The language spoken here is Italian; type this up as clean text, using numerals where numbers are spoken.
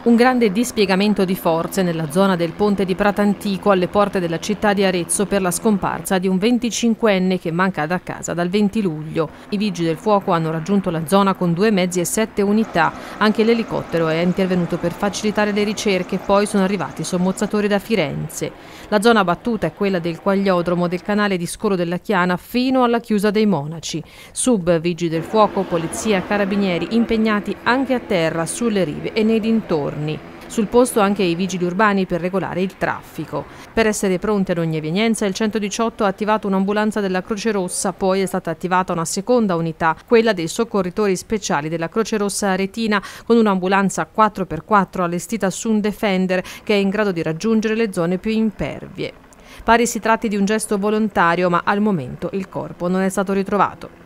Un grande dispiegamento di forze nella zona del ponte di Pratantico alle porte della città di Arezzo per la scomparsa di un 25enne che manca da casa dal 20 luglio. I vigili del fuoco hanno raggiunto la zona con 2 mezzi e 7 unità. Anche l'elicottero è intervenuto per facilitare le ricerche, poi sono arrivati i sommozzatori da Firenze. La zona battuta è quella del quagliodromo del canale di Scolo della Chiana fino alla chiusa dei Monaci. Sub, vigili del fuoco, polizia, carabinieri impegnati anche a terra, sulle rive e nei dintorni. Sul posto anche i vigili urbani per regolare il traffico. Per essere pronti ad ogni evenienza il 118 ha attivato un'ambulanza della Croce Rossa, poi è stata attivata una seconda unità, quella dei soccorritori speciali della Croce Rossa Aretina, con un'ambulanza 4x4 allestita su un Defender che è in grado di raggiungere le zone più impervie. Pare si tratti di un gesto volontario, ma al momento il corpo non è stato ritrovato.